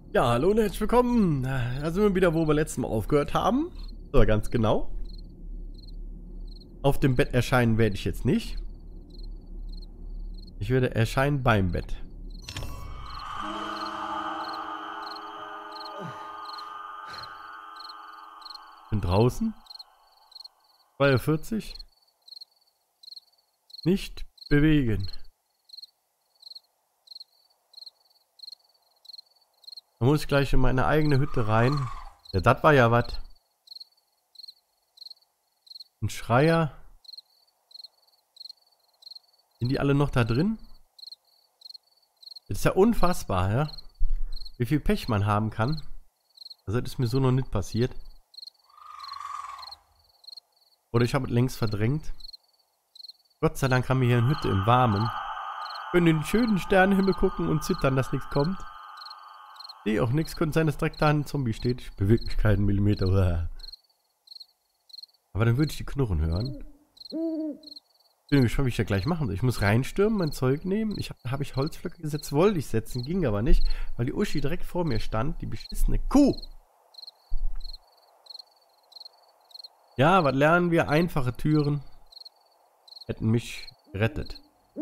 Ja, hallo und herzlich willkommen. Da sind wir wieder, wo wir letztes Mal aufgehört haben. So, ganz genau. Auf dem Bett erscheinen werde ich jetzt nicht. Ich werde erscheinen beim Bett. Bin draußen. 42. Nicht bewegen. Da muss ich gleich in meine eigene Hütte rein. Ja, das war ja was. Ein Schreier. Sind die alle noch da drin? Das ist ja unfassbar, ja? Wie viel Pech man haben kann. Also das ist mir so noch nicht passiert. Oder ich habe es längst verdrängt. Gott sei Dank haben wir hier eine Hütte im Warmen. Können in den schönen Sternenhimmel gucken und zittern, dass nichts kommt. Sehe auch nichts. Könnte sein, dass direkt da ein Zombie steht. Ich bewege mich keinen Millimeter. Aber dann würde ich die Knurren hören. Ich bin gespannt, wie ich das gleich machen soll. Ich muss reinstürmen, mein Zeug nehmen. Habe ich Holzflöcke gesetzt, wollte ich setzen, ging aber nicht, weil die Uschi direkt vor mir stand, die beschissene Kuh. Ja, was lernen wir? Einfache Türen hätten mich gerettet.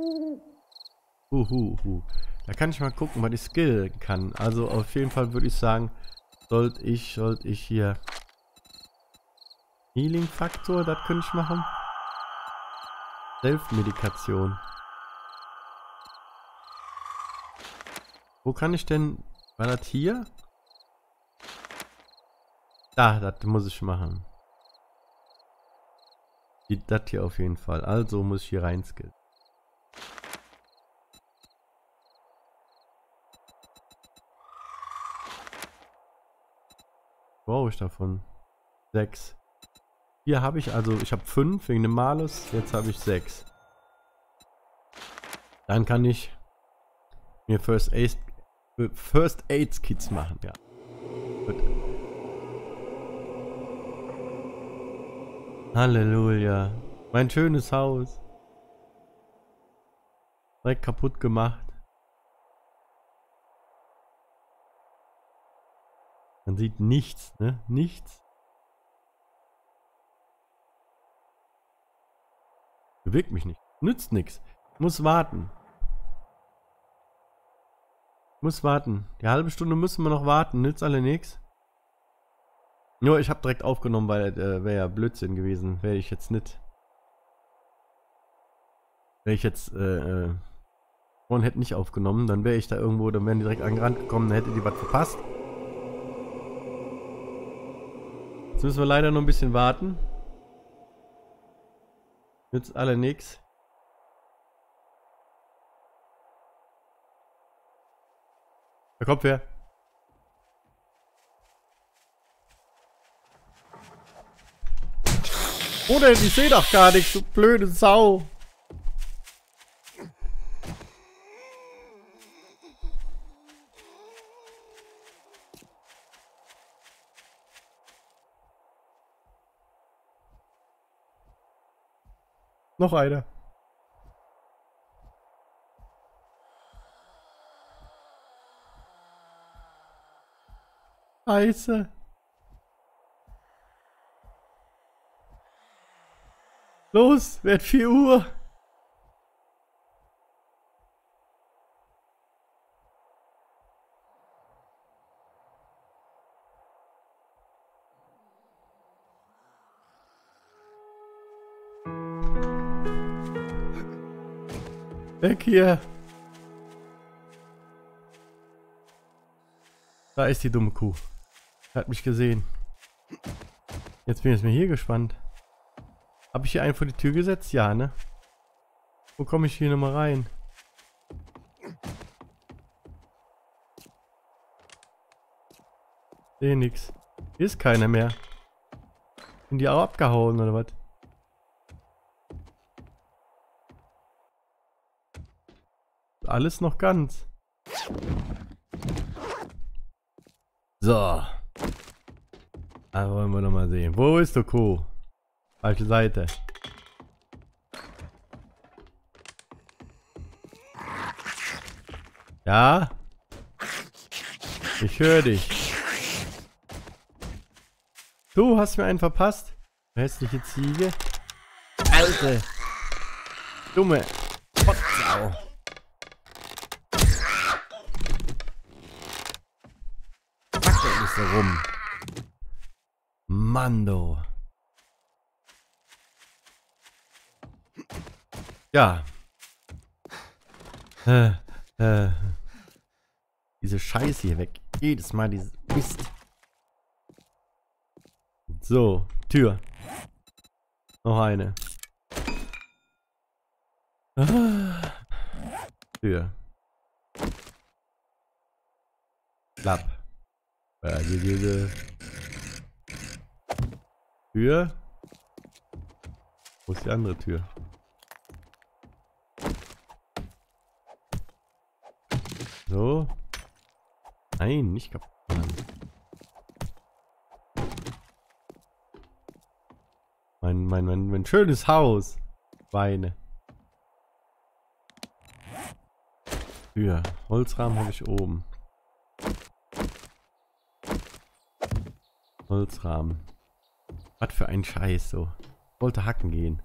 Da kann ich mal gucken, was ich skillen kann. Also auf jeden Fall würde ich sagen, sollte ich hier Healing-Faktor, das könnte ich machen. Selbstmedikation. Wo kann ich denn... War das hier? Da, das muss ich machen. Das hier auf jeden Fall. Also muss ich hier rein skillen. Brauche ich davon? 6. Hier habe ich also, ich habe 5 wegen dem Malus, jetzt habe ich 6. Dann kann ich mir First Aid Kits machen, ja. Gut. Halleluja. Mein schönes Haus. Direkt kaputt gemacht. Man sieht nichts, ne? Nichts. Bewegt mich nicht. Nützt nichts. Muss warten. Muss warten. Die halbe Stunde müssen wir noch warten. Nützt alle nichts. Nur, ich habe direkt aufgenommen, weil wäre ja Blödsinn gewesen. Wäre ich jetzt nicht. Wäre ich jetzt vorhin hätte nicht aufgenommen, dann wäre ich da irgendwo, dann wären die direkt angerannt gekommen, dann hätte die was verpasst. Jetzt müssen wir leider noch ein bisschen warten. Nützt alle nix. Da kommt wer. Oh, denn ich sehe doch gar nichts, du blöde Sau. Noch einer. Scheiße. Los, wird 4 Uhr. Weg hier. Da ist die dumme Kuh. Er hat mich gesehen. Jetzt bin ich mir hier gespannt. Habe ich hier einen vor die Tür gesetzt? Ja, ne? Wo komme ich hier nochmal rein? Sehe nix. Hier ist keiner mehr. Sind die auch abgehauen oder was? Alles noch ganz. So. Da wollen wir noch mal sehen. Wo ist der Kuh? Falsche Seite. Ja. Ich höre dich. Du hast mir einen verpasst. Hässliche Ziege. Alte. Dumme. Potsau. Wackel ist da rum. Mando. Ja. Diese Scheiße hier weg. Jedes Mal dieses Mist. So, Tür. Noch eine. Tür. Klapp. Tür. Wo ist die andere Tür? So. Nein, nicht kaputt. Mein schönes Haus. Weine. Tür. Holzrahmen habe ich oben. Holzrahmen. Was für ein Scheiß so. Ich wollte hacken gehen.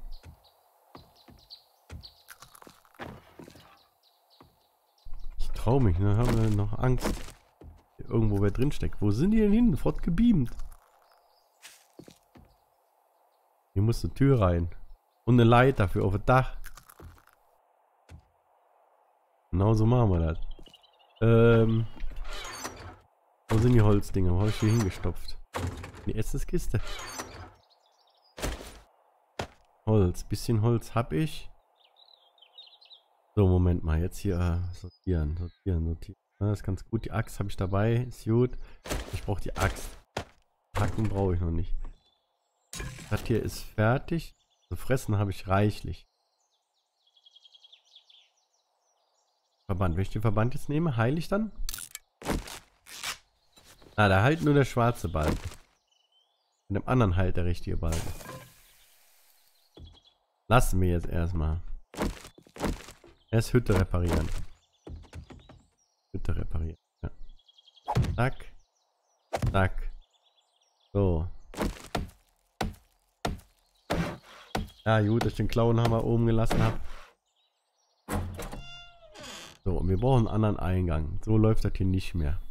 Ich traue mich, ne? Haben wir noch Angst. Hier irgendwo wer drin steckt. Wo sind die denn hin? Fort gebeamt. Hier muss eine Tür rein. Und eine Leiter für auf das Dach. Genau so machen wir das. Wo sind die Holzdinger? Wo habe ich die hingestopft? Die Essenskiste. Holz. Bisschen Holz habe ich. So, Moment mal. Jetzt hier sortieren. Ja, das ist ganz gut. Die Axt habe ich dabei. Ist gut. Ich brauche die Axt. Hacken brauche ich noch nicht. Das hier ist fertig. Zu fressen habe ich reichlich. Verband. Wenn ich den Verband jetzt nehme, heile ich dann? Ah, da heilt nur der schwarze Balken. In dem anderen heilt der richtige Balken. Lassen wir jetzt erstmal. Erst Hütte reparieren. Hütte reparieren. Ja. Zack. Zack. So. Ja, gut, dass ich den Klauenhammer oben gelassen habe. So, und wir brauchen einen anderen Eingang. So läuft das hier nicht mehr.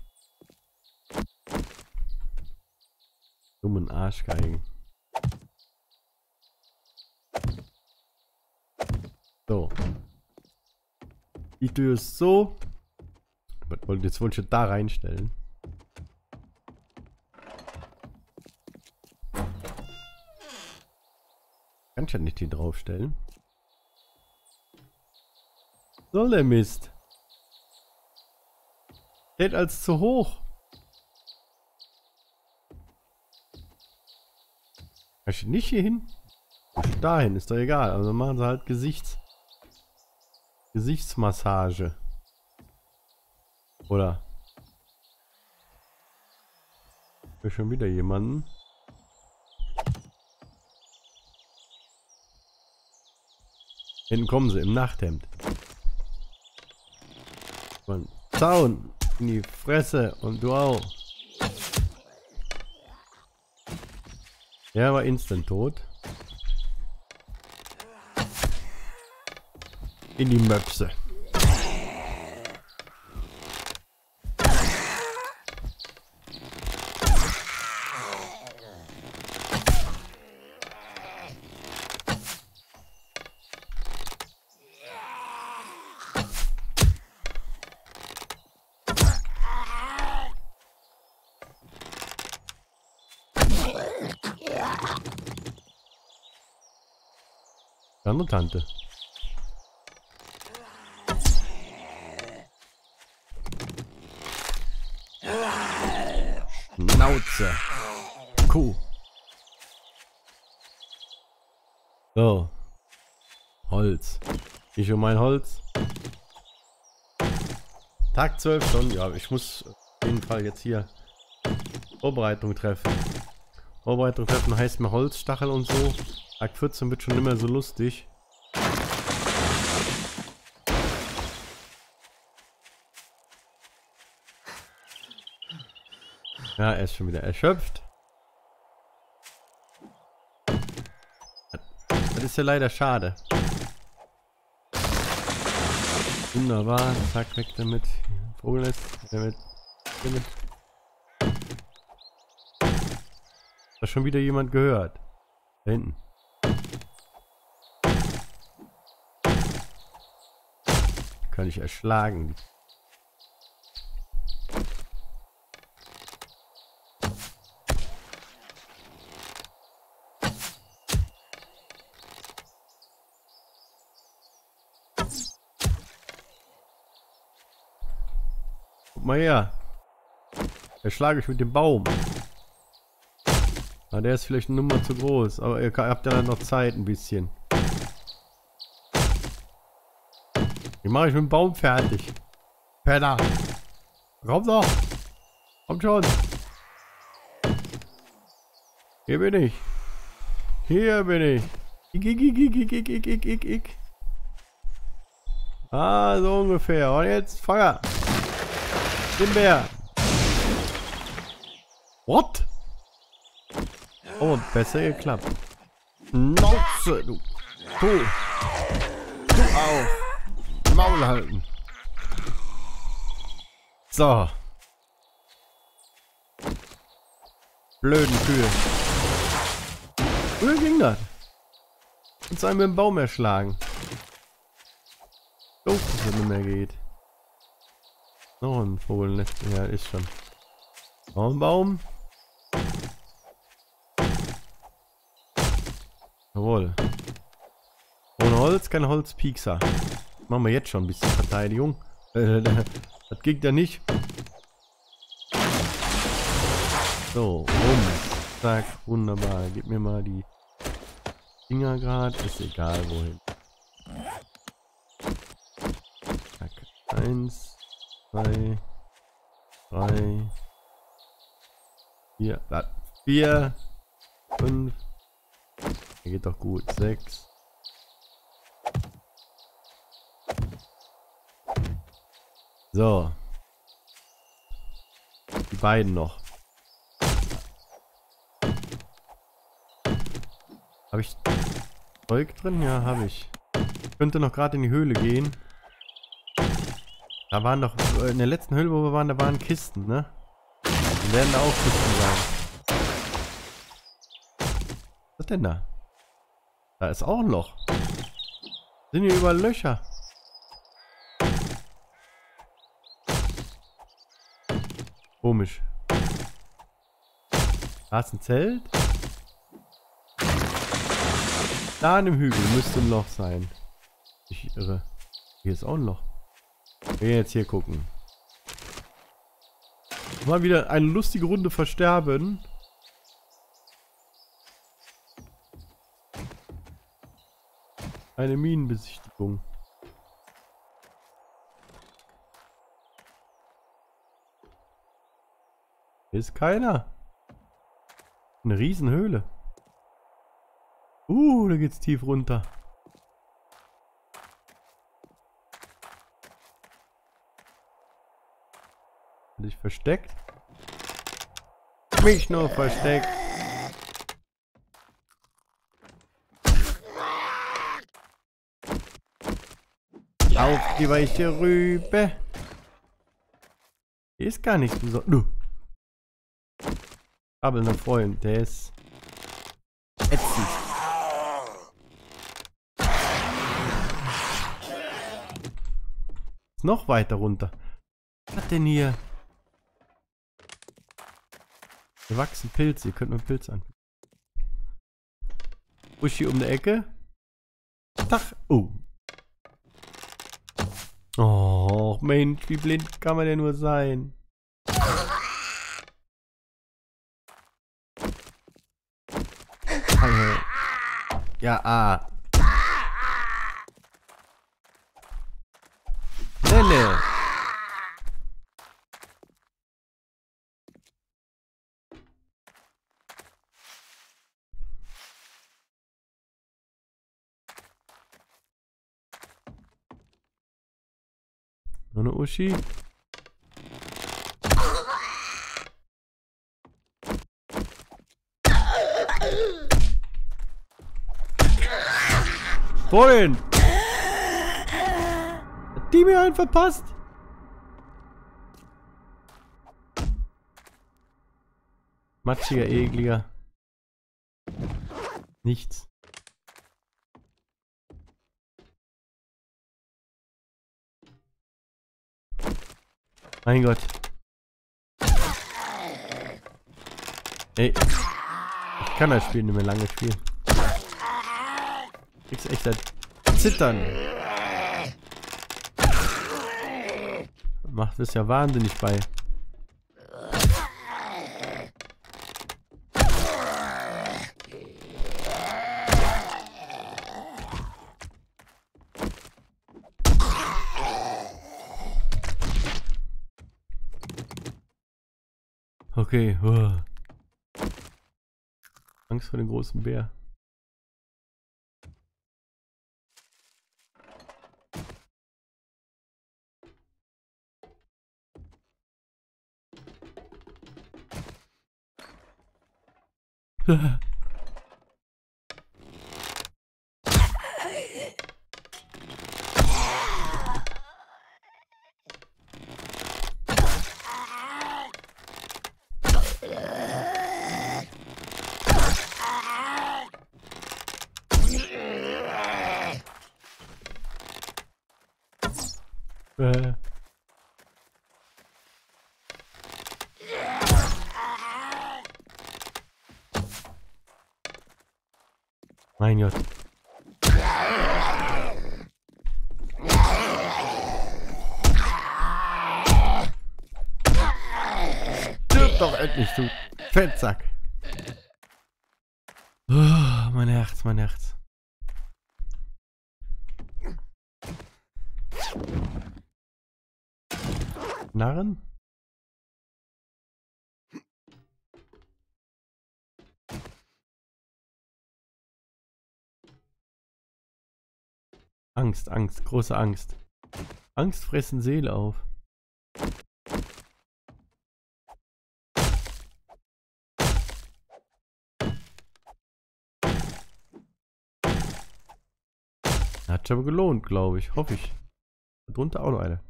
Dummen Arschgeigen. So. Die Tür ist so. Jetzt wollte ich da reinstellen. Kann ich ja nicht hier draufstellen. Soll der Mist? Steht als zu hoch. Kann ich nicht hier hin? Dahin, ist doch egal. Also machen sie halt Gesichtsmassage. Oder? Für schon wieder jemanden. Hinten kommen sie im Nachthemd. Und Zaun in die Fresse und du auch. Der war instant tot. In die Möpse. Andere Tante. Schnauze. Kuh. So. Holz. Ich und mein Holz. Tag 12 schon. Ja, ich muss auf jeden Fall jetzt hier Vorbereitung treffen. Vorbereitung treffen heißt mir Holzstachel und so. Tag 14 wird schon nicht mehr so lustig. Ja, er ist schon wieder erschöpft. Das ist ja leider schade. Wunderbar. Zack, weg damit. Vogelnest. Damit. Hat schon wieder jemand gehört. Da hinten. Kann ich erschlagen. Guck mal her. Erschlage ich mit dem Baum. Ah, der ist vielleicht eine Nummer zu groß. Aber ihr habt ja dann noch Zeit ein bisschen. Den mache ich mit dem Baum fertig. Penner. Komm doch. Komm schon. Hier bin ich. Hier bin ich. Ich. Ah, so ungefähr. Und jetzt Feuer. Den Bär. What? Oh, besser geklappt. Schnauze, du. Du auch. Maul halten. So. Blöden Kühe. Früher ging das. Und einem mit dem Baum erschlagen. Doof, dass das nicht mehr geht. Noch ein Vogelnest. Ja, ist schon. Noch ein Baum. Jawohl. Ohne Holz kein Holzpiekser. Machen wir jetzt schon ein bisschen Verteidigung. Das ging ja nicht. So, zack, wunderbar. Gib mir mal die Dinger gerade. Ist egal wohin. Zack. 1, 2, 3, 4, 5. Hier geht doch gut. 6. So. Die beiden noch. Habe ich Zeug drin? Ja, habe ich. Ich könnte noch gerade in die Höhle gehen. Da waren doch, in der letzten Höhle, wo wir waren, da waren Kisten, ne? Dann werden da auch Kisten sein. Was ist denn da? Da ist auch ein Loch. Sind hier überall Löcher. Komisch. Da ist ein Zelt. Da an dem Hügel müsste ein Loch sein. Ich irre. Hier ist auch ein Loch. Wir gehen jetzt hier gucken. Mal wieder eine lustige Runde versterben. Eine Minenbesichtigung. Hier ist keiner. Eine Riesenhöhle. Da geht's tief runter. Hat sich versteckt? Mich nur versteckt. Auf die weiche Rübe. Hier ist gar nichts Besonderes. Aber ein Freund, der ist ätzend. Ist noch weiter runter. Was hat denn hier? Hier wachsen Pilze. Hier könnte man Pilze an. Uschi um die Ecke. Tag. Oh. Oh, Mensch, wie blind kann man denn nur sein? Ja, Lille. Noch eine Uschi. Vorhin! Hat die mir einen verpasst? Matschiger, ekliger. Nichts. Mein Gott. Ey. Ich kann das Spiel nicht mehr lange spielen. Kriegst echt das Zittern. Macht es ja wahnsinnig bei. Okay. Angst vor dem großen Bär. Mein Gott. Stirb doch endlich, du Fettsack. Oh, mein Herz, mein Herz. Narren? Angst, Angst, große Angst. Angst fressen Seele auf. Hat sich aber gelohnt, glaube ich. Hoffe ich. Darunter auch noch eine.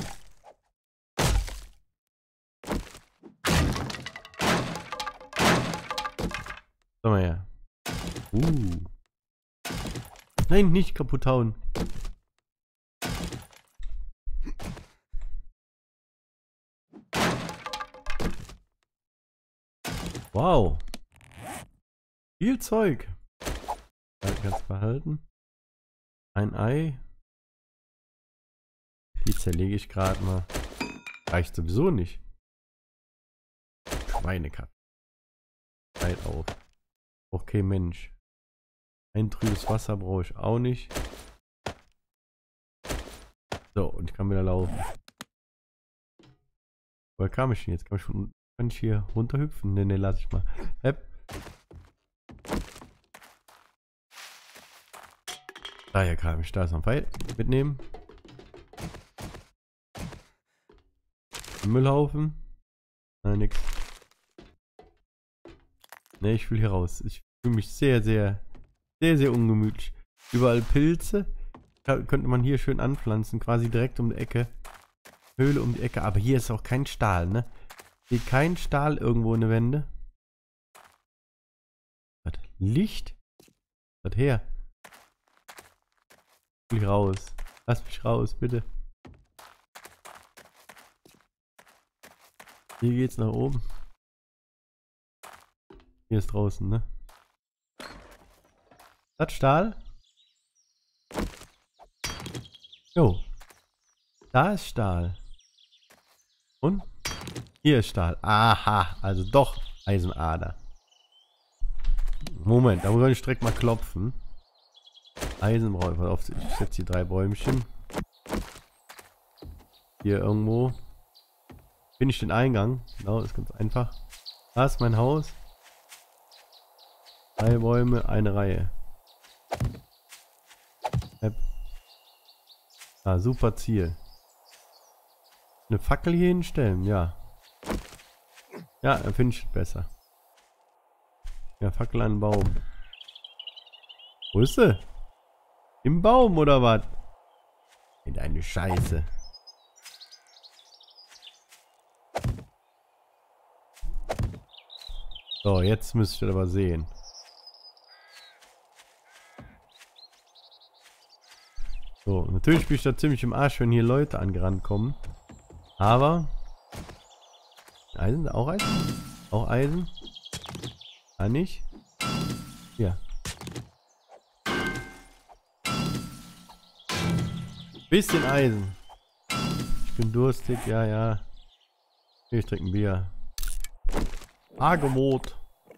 Sag mal her. Nein, nicht kaputt hauen. Wow. Viel Zeug. Kannst behalten. Ein Ei. Die zerlege ich gerade mal. Reicht sowieso nicht. Schweinekatze. Halt auf. Okay, Mensch. Ein trübes Wasser brauche ich auch nicht. So, und ich kann wieder laufen. Woher kam ich denn jetzt? Kann ich hier runterhüpfen? Ne, lass ich mal. Daher kam ich. Da ist noch ein Pfeil. Mitnehmen. Müllhaufen. Nein, nix. Ne, ich will hier raus. Ich fühle mich sehr, sehr ungemütlich. Überall Pilze. Könnte man hier schön anpflanzen. Quasi direkt um die Ecke. Höhle um die Ecke. Aber hier ist auch kein Stahl, ne? Hier kein Stahl irgendwo in der Wände. Was? Licht? Was her? Ich will raus. Lass mich raus, bitte. Hier geht's nach oben. Hier ist draußen, ne? Das Stahl? Jo. Da ist Stahl. Und? Hier ist Stahl. Aha. Also doch Eisenader. Moment, da muss ich direkt mal klopfen. Eisenbräu. Pass auf, ich setze hier 3 Bäumchen. Hier irgendwo. Finde ich den Eingang. Genau, ist ganz einfach. Da ist mein Haus. 3 Bäume, eine Reihe. Ah, super Ziel. Eine Fackel hier hinstellen, ja. Ja, dann finde ich es besser. Ja, Fackel an den Baum. Wo ist sie? Im Baum oder was? In eine Scheiße. So, jetzt müsst ihr aber sehen. So, natürlich bin ich da ziemlich im Arsch, wenn hier Leute angerannt kommen. Aber... Eisen? Auch Eisen? Auch Eisen? Ah, nicht? Hier. Bisschen Eisen. Ich bin durstig, ja, ja. Ich trinke ein Bier. Argemot.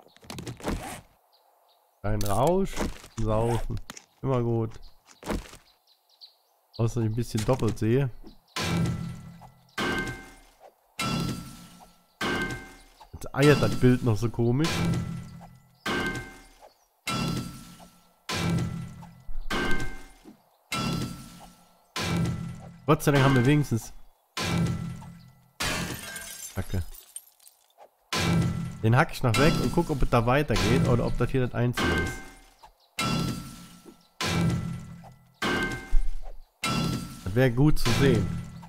Kein Rausch. Saufen. Immer gut. Außer ich ein bisschen doppelt sehe. Jetzt eiert das Bild noch so komisch. Gott sei Dank haben wir wenigstens... Kacke. Den hack ich noch weg und guck, ob es da weitergeht oder ob das hier das Einzige ist. Das wäre gut zu sehen.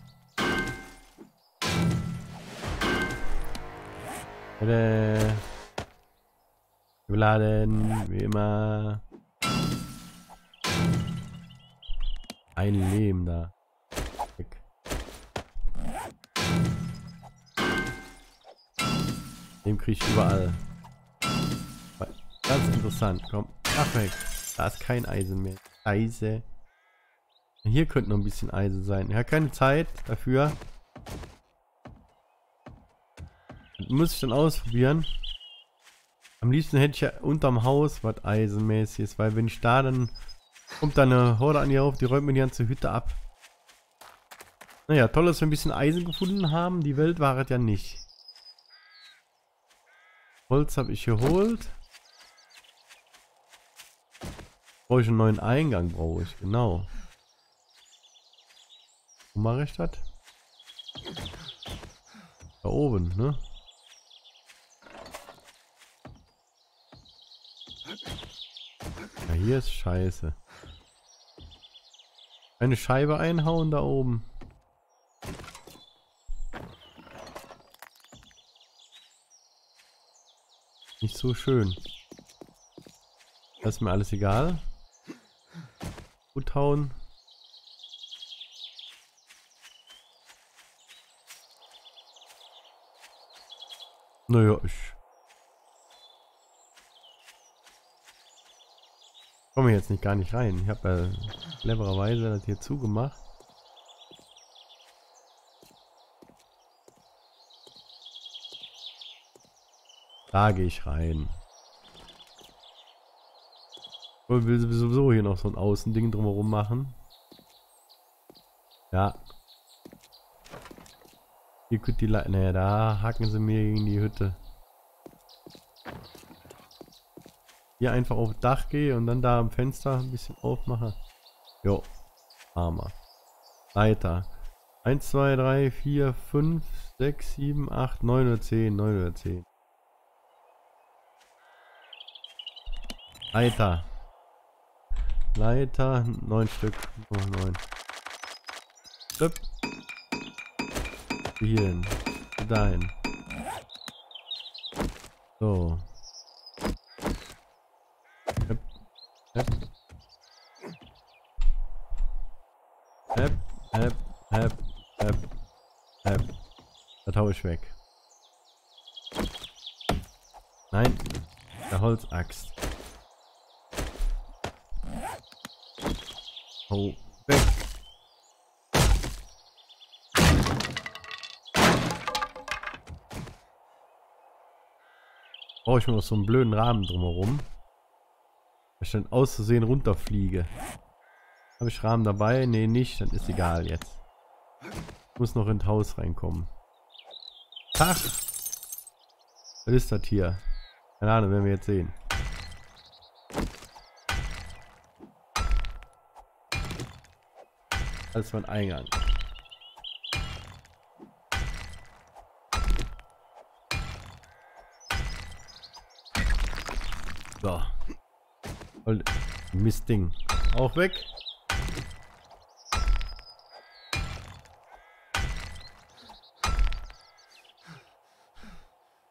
Überladen, wie immer. Ein Leben da. Weg. Den krieg ich überall. Ganz interessant. Komm. Ach weg. Da ist kein Eisen mehr. Eisen. Hier könnte noch ein bisschen Eisen sein. Ja, keine Zeit dafür. Das muss ich dann ausprobieren. Am liebsten hätte ich ja unterm Haus was Eisenmäßiges, weil wenn ich da, dann kommt da eine Horde an hier auf, die räumt mir die ganze Hütte ab. Naja, toll, dass wir ein bisschen Eisen gefunden haben. Die Welt war es ja nicht. Holz habe ich geholt. Brauche ich einen neuen Eingang, brauche ich, genau. Wo mache ich das? Da oben, ne? Ja, hier ist scheiße. Eine Scheibe einhauen da oben. Nicht so schön. Das ist mir alles egal. Gut hauen. Naja, ich komme jetzt nicht gar nicht rein. Ich habe ja clevererweise das hier zugemacht. Da gehe ich rein. Ich will sowieso hier noch so ein Außending drumherum machen. Ja. Hier könnte die Leute. Naja, da hacken sie mir gegen die Hütte. Hier einfach auf das Dach gehe und dann da am Fenster ein bisschen aufmache. Jo. Hammer. Weiter. 1, 2, 3, 4, 5, 6, 7, 8, 9 oder 10. 9 oder 10. Leiter. Leiter. 9 Stück. Oh, 9. Stück. Hier hin. Dahin. So. Hep. Hep. Hep. Hep. Hep. Hep. Hep. Das hau ich weg. Nein. Der Holzaxt. Hau weg. Brauche ich mir noch so einen blöden Rahmen drumherum. Weil ich dann auszusehen runterfliege. Habe ich Rahmen dabei? Nee, nicht. Dann ist egal jetzt. Ich muss noch ins Haus reinkommen. Ach! Was ist das hier? Keine Ahnung, werden wir jetzt sehen. Das ist mein Eingang. So. Und Mistding. Auch weg.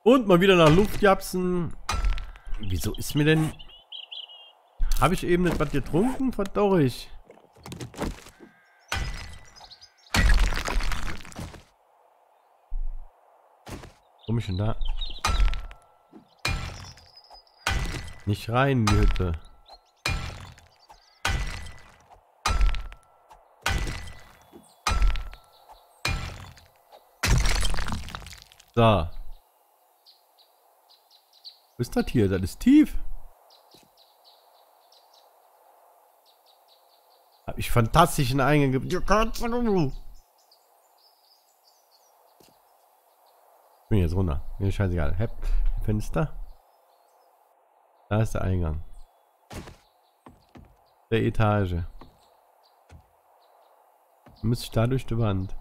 Und mal wieder nach Luft japsen. Wieso ist mir denn... Habe ich eben nicht was getrunken? Verdorrig. Komm ich schon da? Nicht rein in die Hütte. So. Was ist das hier? Das ist tief. Hab ich fantastischen Eingang gebracht. Ich bin jetzt runter. Mir ist scheißegal. Hep. Fenster. Da ist der Eingang. Der Etage. Müsste ich da durch die Wand.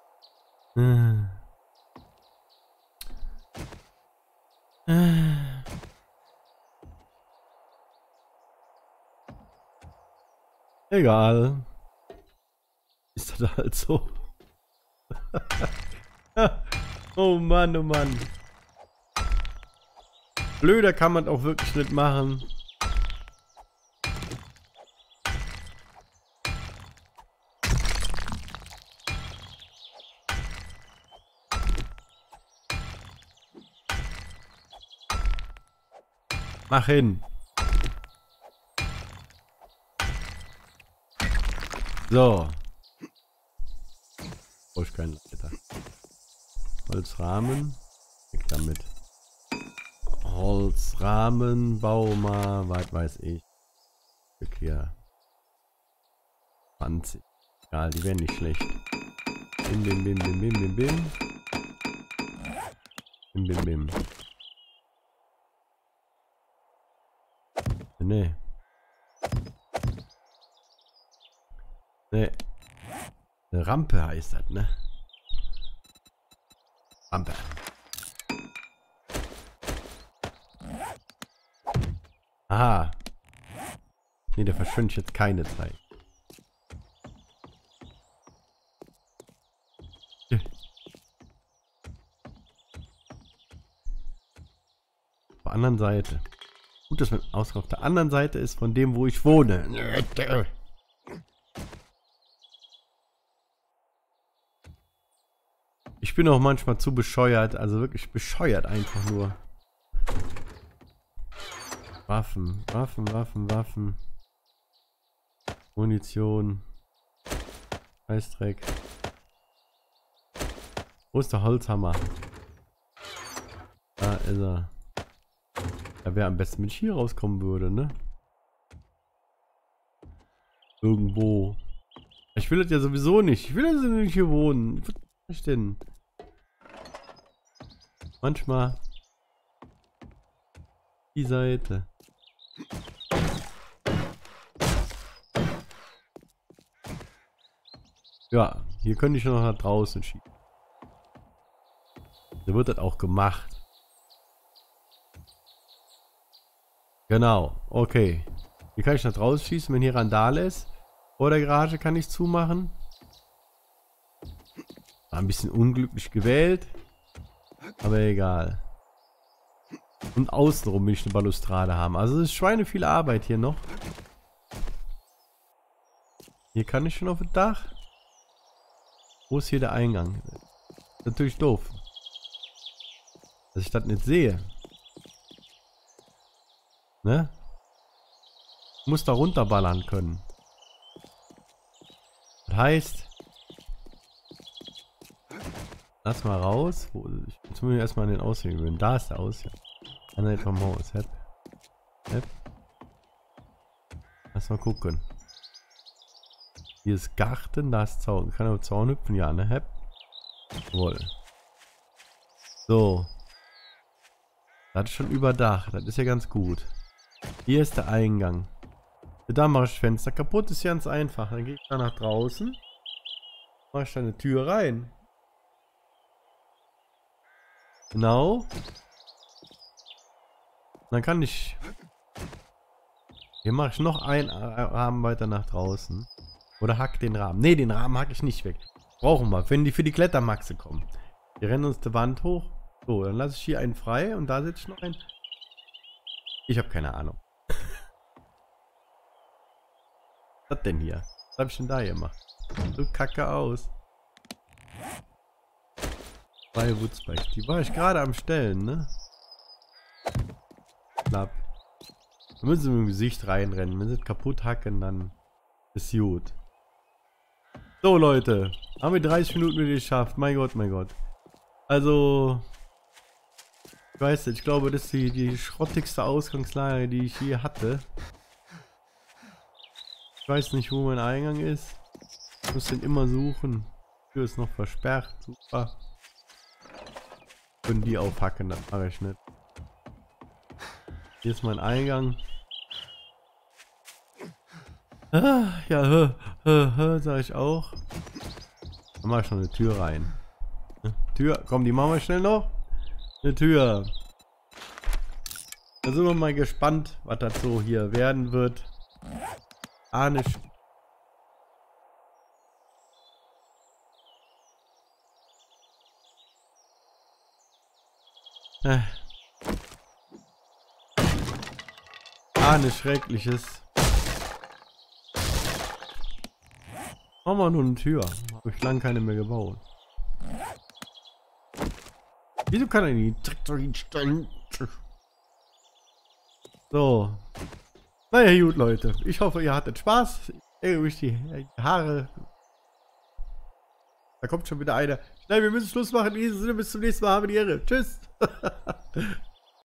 Egal. Ist das halt so. Oh Mann, oh Mann. Blöder kann man auch wirklich nicht machen. Mach hin. So. Brauche ich keinen Leiter. Holzrahmen. Weg damit. Holzrahmen, Bauma, was weiß ich. Hier. 20. Ja, die wären nicht schlecht. Bim, bim, bim, bim, bim, bim, bim. Bim, bim, bim. Nee. Nee. Eine Rampe heißt das, ne? Rampe. Aha. Nee, da verschwende ich jetzt keine Zeit. Auf der anderen Seite. Gut, dass man Ausgang auf der anderen Seite ist von dem, wo ich wohne. Ich bin auch manchmal zu bescheuert, also wirklich bescheuert einfach nur. Waffen, Waffen, Waffen, Waffen. Munition. Scheißdreck. Wo ist der Holzhammer? Da ist er. Da wäre am besten, wenn ich hier rauskommen würde, ne? Irgendwo. Ich will das ja sowieso nicht. Ich will ja nicht hier wohnen. Was mache ich denn? Manchmal. Die Seite. Ja, hier könnte ich noch nach draußen schieben. Da wird das auch gemacht. Genau, okay. Hier kann ich nach draußen schießen, wenn hier Randale ist. Vor der Garage kann ich zumachen. War ein bisschen unglücklich gewählt. Aber egal. Und außenrum will ich eine Balustrade haben. Also es ist Schweine viel Arbeit hier noch. Hier kann ich schon auf das Dach. Wo ist hier der Eingang? Ist natürlich doof. Dass ich das nicht sehe. Ne? Ich muss da runterballern können. Das heißt... Lass mal raus. Jetzt muss ich erstmal an den Ausgang gewöhnen. Da ist der Ausgang. An vom Haus. Hep. Hep. Lass mal gucken. Hier ist Garten, da ist Zaun. Kann aber Zaun hüpfen? Ja, ne? Hep. Jawohl. So. Das ist schon überdacht. Das ist ja ganz gut. Hier ist der Eingang. Da mache ich Fenster kaputt. Ist ganz einfach. Dann gehe ich da nach draußen. Mache ich da eine Tür rein. Genau. Dann kann ich... Hier mache ich noch einen Rahmen weiter nach draußen. Oder hack den Rahmen. Ne, den Rahmen hack ich nicht weg. Brauchen wir, wenn die für die Klettermaxe kommen. Wir rennen uns die Wand hoch. So, dann lasse ich hier einen frei und da setze ich noch einen. Ich habe keine Ahnung. Was denn hier? Was habe ich denn da gemacht? So kacke aus. 2 Woodspikes. Die war ich gerade am Stellen, ne? Knapp. Da müssen wir im Gesicht reinrennen. Wenn sie es kaputt hacken, dann ist gut. So, Leute. Haben wir 30 Minuten wieder geschafft. Mein Gott, mein Gott. Also... Ich weiß nicht, ich glaube, das ist die schrottigste Ausgangslage, die ich je hatte. Ich weiß nicht, wo mein Eingang ist. Ich muss den immer suchen. Die Tür ist noch versperrt. Super. Können die aufhacken, das mache ich nicht. Hier ist mein Eingang. Ah, ja, sag ich auch. Dann mache ich noch eine Tür rein. Tür, komm, die machen wir schnell noch. Eine Tür. Da sind wir mal gespannt, was das so hier werden wird. Nicht. Nicht Schreckliches. Machen wir nur eine Tür. Habe ich lange keine mehr gebaut. Wieso kann er nicht direkt hinstellen? So. Naja, gut, Leute. Ich hoffe, ihr hattet Spaß. Irgendwie die Haare. Da kommt schon wieder einer. Schnell, wir müssen Schluss machen. In diesem Sinne, bis zum nächsten Mal. Habe die Ehre. Tschüss.